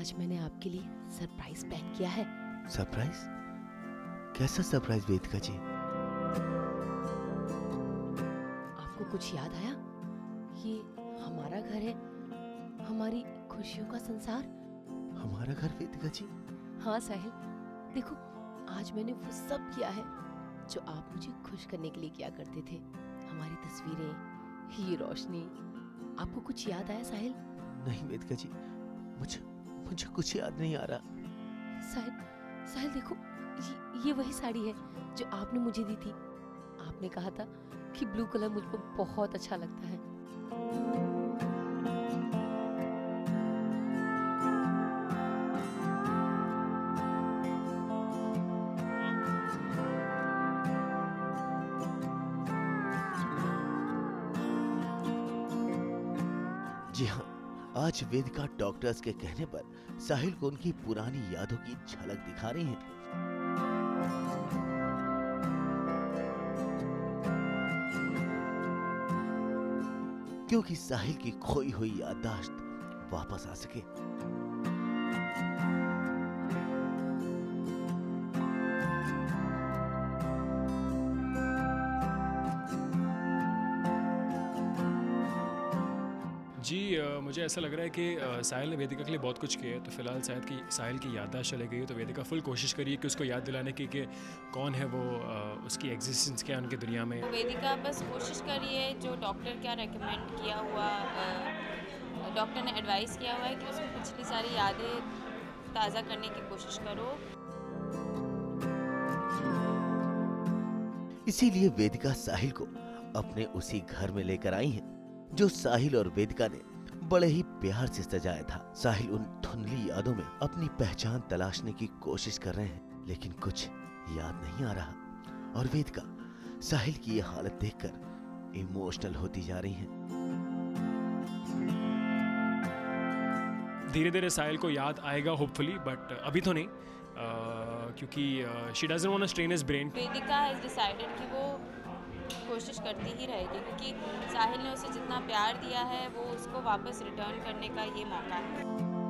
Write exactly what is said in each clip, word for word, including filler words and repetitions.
आज मैंने आपके लिए सरप्राइज पैक किया है। सरप्राइज? कैसा सरप्राइज वेदिका जी? आपको कुछ याद आया? ये हमारा घर है, हमारी खुशियों का संसार। हमारा घर वेदिका जी? हाँ साहिल, देखो आज मैंने वो सब किया है जो आप मुझे खुश करने के लिए किया करते थे। हमारी तस्वीरें, ये रोशनी। आपको कुछ याद आया साहिल? नहीं वेदिका जी, मुझे मुझे कुछ याद नहीं आ रहा। साहिल, साहिल देखो, ये, ये वही साड़ी है जो आपने मुझे दी थी। आपने कहा था कि ब्लू कलर मुझको बहुत अच्छा लगता है। जी हाँ, आज वेदिका डॉक्टर्स के कहने पर साहिल को उनकी पुरानी यादों की झलक दिखा रही हैं। क्योंकि साहिल की खोई हुई याददाश्त वापस आ सके। जी आ, मुझे ऐसा लग रहा है कि आ, साहिल ने वेदिका के लिए बहुत कुछ किया है, तो फिलहाल शायद कि साहिल की याददाश्त चली गई है, तो वेदिका फुल कोशिश करिए कि उसको याद दिलाने की कि कौन है वो, आ, उसकी एग्जिस्टेंस क्या है उनकी दुनिया में। वेदिका बस कोशिश करिए जो डॉक्टर क्या रेकमेंड किया हुआ, डॉक्टर ने एडवाइस किया हुआ है कि उसकी पिछली सारी यादें ताज़ा करने की कोशिश करो। इसीलिए वेदिका साहिल को अपने उसी घर में लेकर आई हैं जो साहिल और वेदिका ने बड़े ही प्यार से सजाया था। साहिल उन धुंधली यादों में अपनी पहचान तलाशने की कोशिश कर रहे हैं, लेकिन कुछ याद नहीं आ रहा। और वेदिका साहिल की ये हालत देखकर इमोशनल होती जा रही हैं। धीरे धीरे साहिल को याद आएगा होपफुली, बट अभी तो नहीं, आ, क्योंकि she doesn't want to strain his brain. Vedika has decided कि वो कोशिश करती ही रहेगी, क्योंकि साहिल ने उसे जितना प्यार दिया है वो उसको वापस रिटर्न करने का ये मौका है।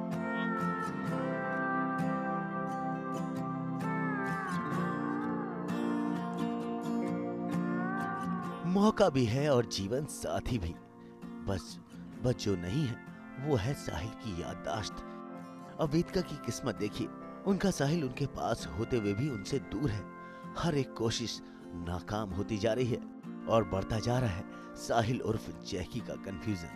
मौका भी है और जीवन साथी भी। बस बस जो नहीं है वो है साहिल की याददाश्त। अब वेदिका की किस्मत देखिए, उनका साहिल उनके पास होते हुए भी उनसे दूर है। हर एक कोशिश नाकाम होती जा रही है और बढ़ता जा रहा है साहिल उर्फ जैकी का कंफ्यूजन।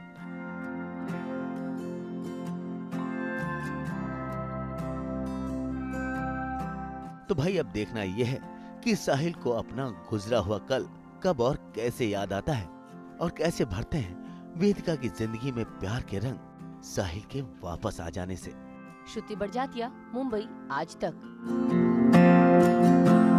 तो भाई अब देखना यह है कि साहिल को अपना गुजरा हुआ कल कब और कैसे याद आता है और कैसे भरते हैं वेदिका की जिंदगी में प्यार के रंग साहिल के वापस आ जाने से। श्रुति बड़जात्या, मुंबई आज तक।